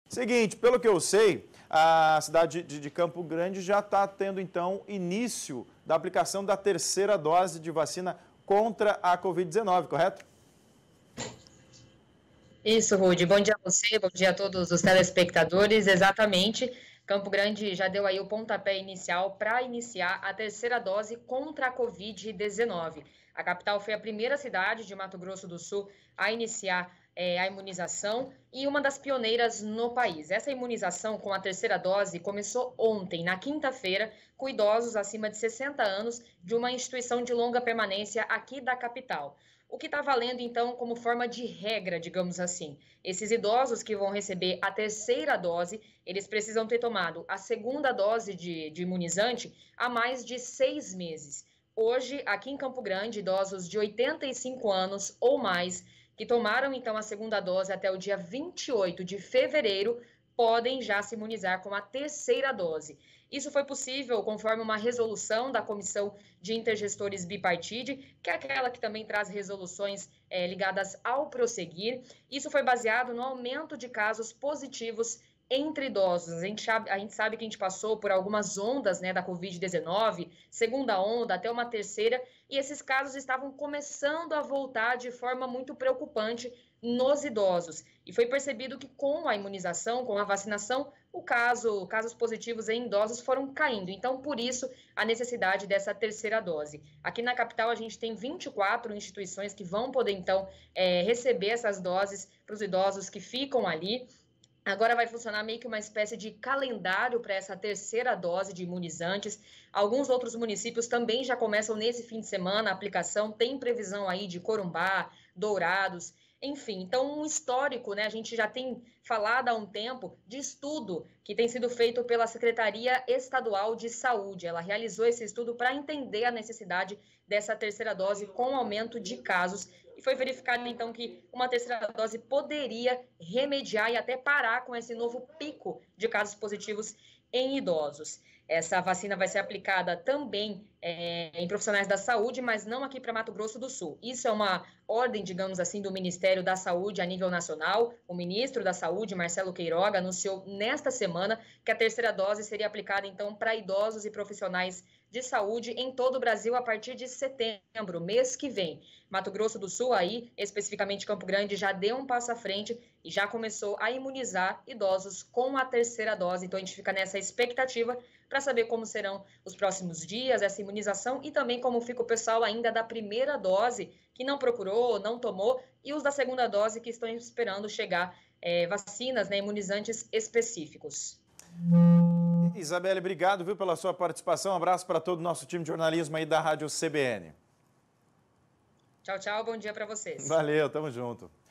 Seguinte, pelo que eu sei, a cidade de Campo Grande já está tendo, então, início da aplicação da terceira dose de vacina contra a Covid-19, correto? Isso, Rude. Bom dia a você, bom dia a todos os telespectadores. Exatamente, Campo Grande já deu aí o pontapé inicial para iniciar a terceira dose contra a Covid-19. A capital foi a primeira cidade de Mato Grosso do Sul a iniciar a imunização e uma das pioneiras no país. Essa imunização com a terceira dose começou ontem, na quinta-feira, com idosos acima de 60 anos de uma instituição de longa permanência aqui da capital. O que está valendo, então, como forma de regra, digamos assim? Esses idosos que vão receber a terceira dose, eles precisam ter tomado a segunda dose de imunizante há mais de 6 meses. Hoje, aqui em Campo Grande, idosos de 85 anos ou mais, que tomaram, então, a segunda dose até o dia 28 de fevereiro, podem já se imunizar com a terceira dose. Isso foi possível conforme uma resolução da Comissão de Intergestores Bipartite, que é aquela que também traz resoluções ligadas ao prosseguir. Isso foi baseado no aumento de casos positivos entre idosos. A gente sabe que a gente passou por algumas ondas, né, da Covid-19, segunda onda até uma terceira, e esses casos estavam começando a voltar de forma muito preocupante nos idosos. E foi percebido que com a imunização, com a vacinação, casos positivos em idosos foram caindo. Então, por isso, a necessidade dessa terceira dose. Aqui na capital, a gente tem 24 instituições que vão poder, então, receber essas doses para os idosos que ficam ali. Agora vai funcionar meio que uma espécie de calendário para essa terceira dose de imunizantes. Alguns outros municípios também já começam nesse fim de semana a aplicação. Tem previsão aí de Corumbá, Dourados, enfim. Então, um histórico, né? A gente já tem falado há um tempo de estudo que tem sido feito pela Secretaria Estadual de Saúde. Ela realizou esse estudo para entender a necessidade dessa terceira dose com aumento de casos. E foi verificado, então, que uma terceira dose poderia remediar e até parar com esse novo pico de casos positivos em idosos. Essa vacina vai ser aplicada também em profissionais da saúde, mas não aqui para Mato Grosso do Sul. Isso é uma ordem, digamos assim, do Ministério da Saúde a nível nacional. O ministro da Saúde, Marcelo Queiroga, anunciou nesta semana que a terceira dose seria aplicada, então, para idosos e profissionais de saúde em todo o Brasil a partir de setembro, mês que vem. Mato Grosso do Sul, aí, especificamente Campo Grande, já deu um passo à frente e já começou a imunizar idosos com a terceira dose. Então, a gente fica nessa expectativa para saber como serão os próximos dias, essa imunização e também como fica o pessoal ainda da primeira dose, que não procurou, não tomou, e os da segunda dose que estão esperando chegar vacinas, né, imunizantes específicos. Isabelle, obrigado, viu, pela sua participação. Um abraço para todo o nosso time de jornalismo aí da Rádio CBN. Tchau, tchau. Bom dia para vocês. Valeu, tamo junto.